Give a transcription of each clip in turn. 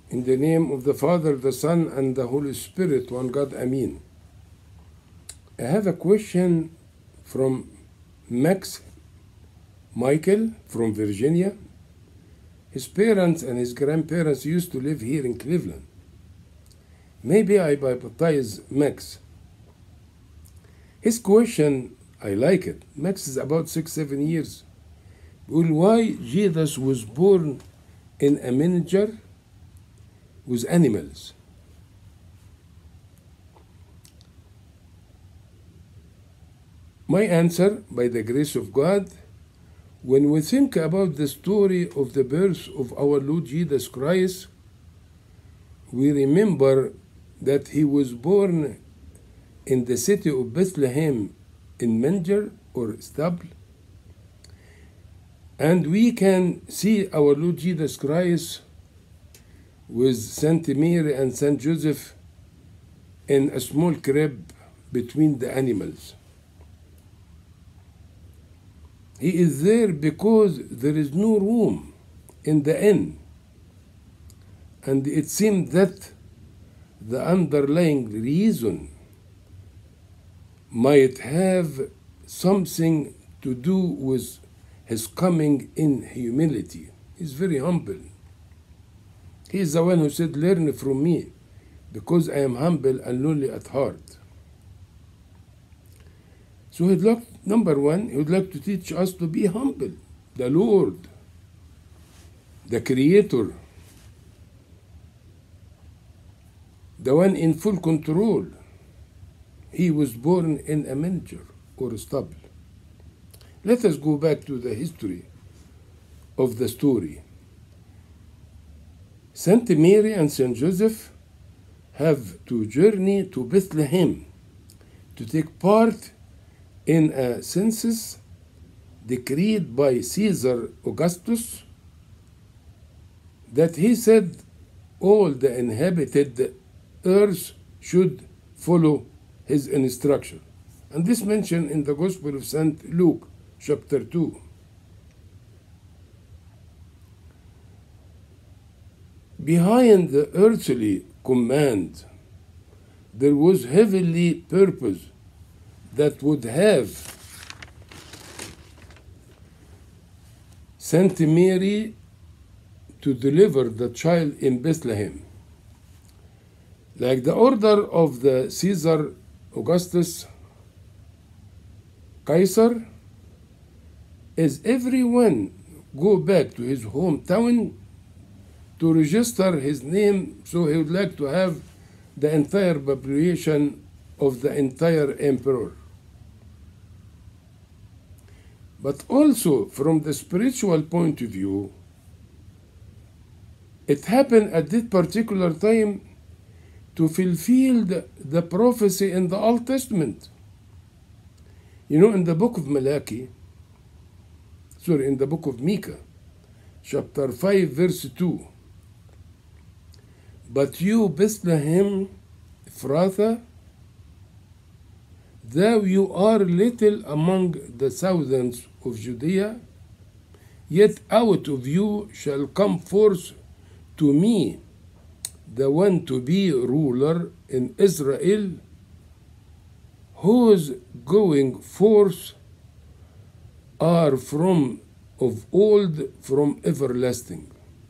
In the name of the Father, the Son, and the Holy Spirit, one God, Amen. I have a question from Max Michael from Virginia. His parents and his grandparents used to live here in Cleveland. Maybe I baptize Max. His question, I like it. Max is about 6-7 years. Well, why Jesus was born in a manger with animals? My answer, by the grace of God, when we think about the story of the birth of our Lord Jesus Christ, we remember that he was born in the city of Bethlehem in manger or stable. And we can see our Lord Jesus Christ with Saint Mary and Saint Joseph in a small crib between the animals. He is there because there is no room in the inn. And it seemed that the underlying reason might have something to do with his coming in humility. He's very humble. He's the one who said, "Learn from me, because I am humble and lowly at heart." So he'd like, number one, he would like to teach us to be humble. The Lord, the Creator, the one in full control, he was born in a manger or a stable. Let us go back to the history of the story. Saint Mary and Saint Joseph have to journey to Bethlehem to take part in a census decreed by Caesar Augustus, that he said all the inhabited earth should follow his instruction. And this mentioned in the Gospel of St. Luke, chapter 2. Behind the earthly command, there was heavenly purpose that would have Saint Mary to deliver the child in Bethlehem. Like the order of the Caesar Augustus Caesar is everyone go back to his hometown to register his name, so he would like to have the entire population of the entire emperor. But also from the spiritual point of view, it happened at this particular time to fulfill the prophecy in the Old Testament. You know, in the book of in the book of Micah, chapter 5, verse 2, "But you, Bethlehem Ephrathah, though you are little among the thousands of Judea, yet out of you shall come forth to me the one to be ruler in Israel, whose going forth are from of old, from everlasting."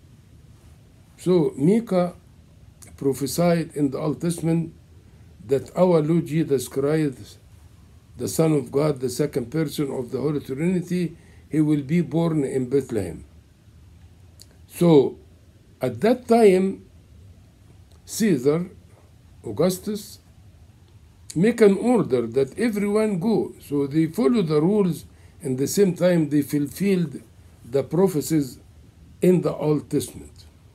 So Micah prophesied in the Old Testament that our Lord Jesus Christ, the Son of God, the second person of the Holy Trinity, he will be born in Bethlehem. So at that time, Caesar Augustus make an order that everyone go. So they follow the rules, and at the same time they fulfilled the prophecies in the Old Testament.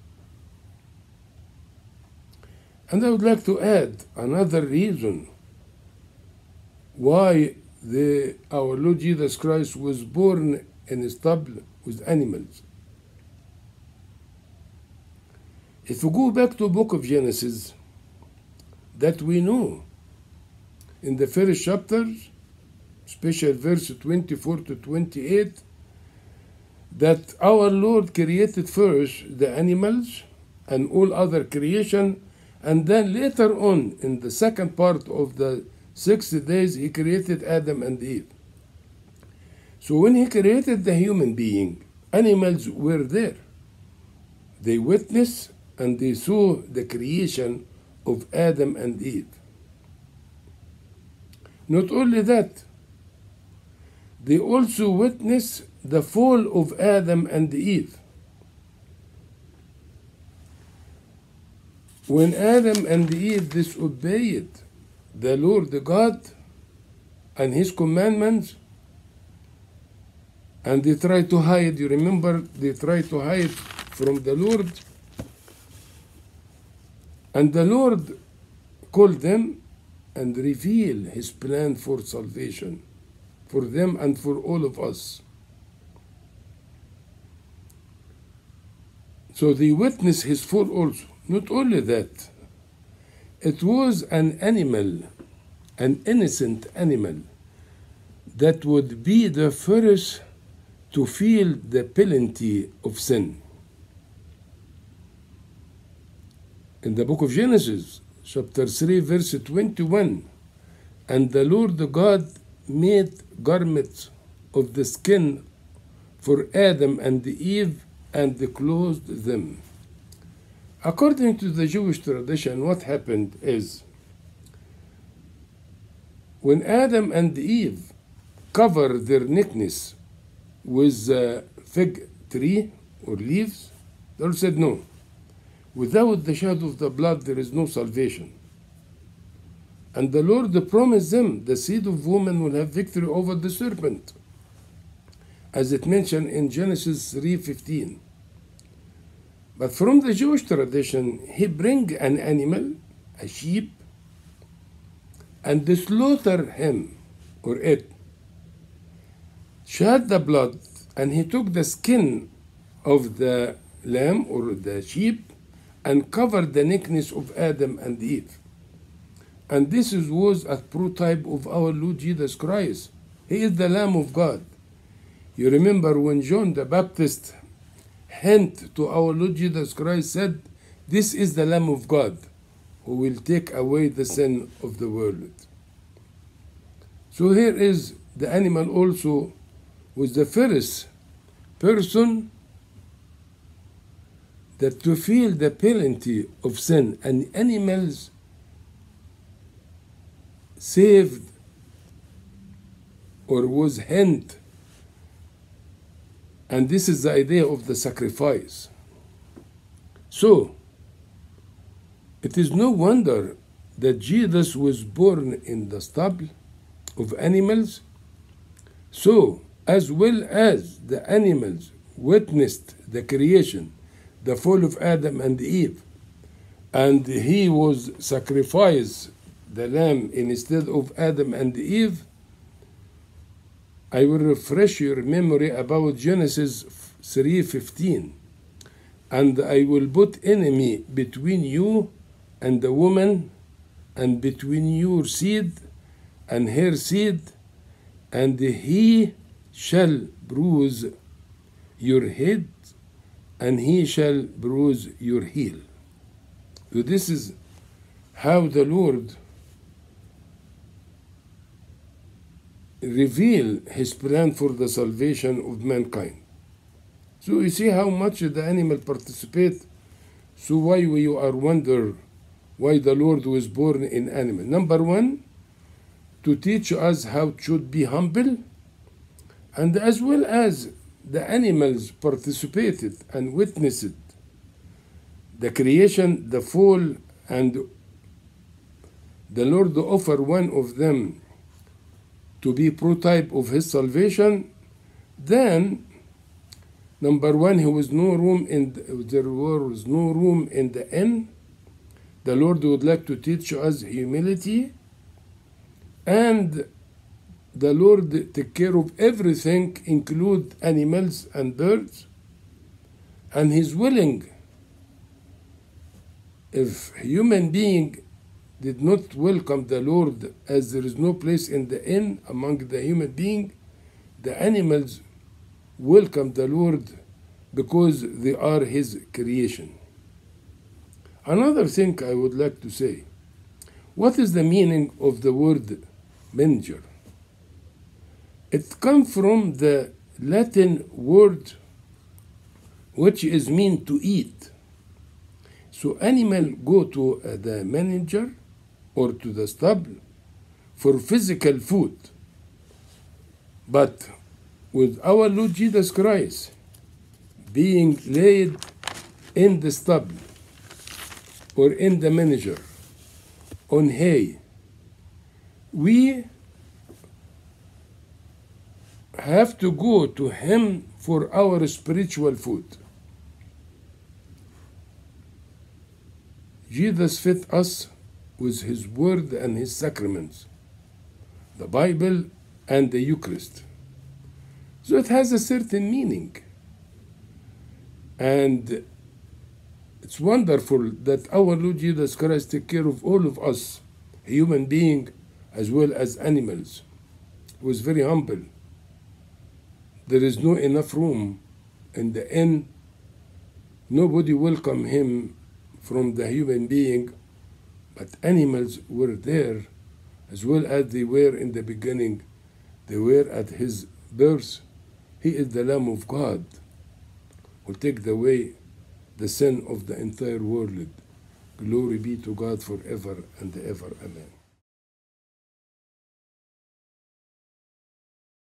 And I would like to add another reason why our Lord Jesus Christ was born in a stable with animals. If we go back to the book of Genesis, that we know in the first chapters, especially verse 24 to 28, that our Lord created first the animals and all other creation. And then later on, in the second part of the 6 days, he created Adam and Eve. So when he created the human being, animals were there. They witnessed and they saw the creation of Adam and Eve. Not only that, they also witnessed the fall of Adam and Eve. When Adam and Eve disobeyed the Lord God and his commandments, and they tried to hide, you remember, they tried to hide from the Lord, and the Lord called them and revealed his plan for salvation for them and for all of us. So they witnessed his fall also. Not only that, it was an animal, an innocent animal, that would be the first to feel the penalty of sin. In the book of Genesis, chapter 3, verse 21, and the Lord God made garments of the skin for Adam and Eve and clothed them. According to the Jewish tradition, what happened is, when Adam and Eve covered their nakedness with a fig tree or leaves, the Lord said, no, without the shed of the blood there is no salvation. And the Lord promised them the seed of woman will have victory over the serpent, as it mentioned in Genesis 3:15. But from the Jewish tradition, he bring an animal, a sheep, and they slaughter him or it, shed the blood, and he took the skin of the lamb or the sheep and covered the nakedness of Adam and Eve. And this was a prototype of our Lord Jesus Christ. He is the Lamb of God. You remember when John the Baptist hint to our Lord Jesus Christ said, this is the Lamb of God who will take away the sin of the world. So here is the animal also was the first person that to feel the penalty of sin, and animals saved or was hint. And this is the idea of the sacrifice. So, it is no wonder that Jesus was born in the stable of animals. So, as well as the animals witnessed the creation, the fall of Adam and Eve, and he was sacrificed, the lamb, instead of Adam and Eve, I will refresh your memory about Genesis 3:15. And I will put enemy between you and the woman, and between your seed and her seed, and he shall bruise your head, and he shall bruise your heel. So this is how the Lord reveal his plan for the salvation of mankind. So you see how much the animal participate. So why you are wonder why the Lord was born in animal. Number one, to teach us how it should be humble, and as well as the animals participated and witnessed the creation, the fall, and the Lord offered one of them to be prototype of his salvation. Then, number one, there was no room in the inn. The Lord would like to teach us humility, and the Lord take care of everything, include animals and birds, and he's willing. If human being did not welcome the Lord, as there is no place in the inn among the human being, the animals welcome the Lord because they are his creation. Another thing I would like to say, what is the meaning of the word manger? It comes from the Latin word which is mean to eat. So animal go to the manger or to the stable for physical food. But with our Lord Jesus Christ being laid in the stable or in the manger on hay, we have to go to him for our spiritual food. Jesus fed us with his word and his sacraments, the Bible and the Eucharist. So it has a certain meaning. And it's wonderful that our Lord Jesus Christ take care of all of us, human beings as well as animals. He was very humble. There is no enough room in the inn. Nobody welcome him from the human being, but animals were there as well as they were in the beginning. They were at his birth. He is the Lamb of God who take away the sin of the entire world. Glory be to God forever and ever. Amen.